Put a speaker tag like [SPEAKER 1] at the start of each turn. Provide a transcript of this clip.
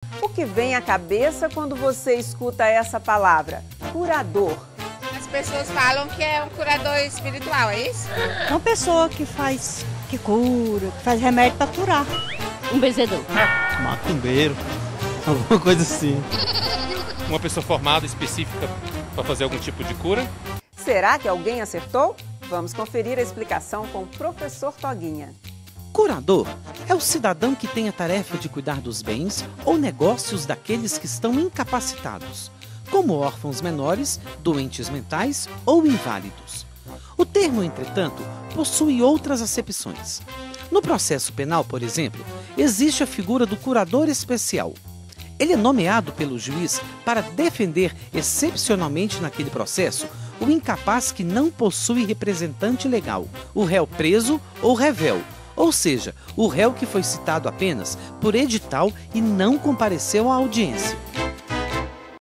[SPEAKER 1] O que vem à cabeça quando você escuta essa palavra? Curador.
[SPEAKER 2] As pessoas falam que é um curador espiritual, é isso?
[SPEAKER 3] Uma pessoa que cura, que faz remédio para curar.
[SPEAKER 4] Um benzedor.
[SPEAKER 5] Macumbeiro, alguma coisa assim.
[SPEAKER 6] Uma pessoa formada específica para fazer algum tipo de cura?
[SPEAKER 1] Será que alguém acertou? Vamos conferir a explicação com o professor Toguinha.
[SPEAKER 7] Curador é o cidadão que tem a tarefa de cuidar dos bens ou negócios daqueles que estão incapacitados, como órfãos menores, doentes mentais ou inválidos. O termo, entretanto, possui outras acepções. No processo penal, por exemplo, existe a figura do curador especial. Ele é nomeado pelo juiz para defender excepcionalmente naquele processo o incapaz que não possui representante legal, o réu preso ou revel, ou seja, o réu que foi citado apenas por edital e não compareceu à audiência.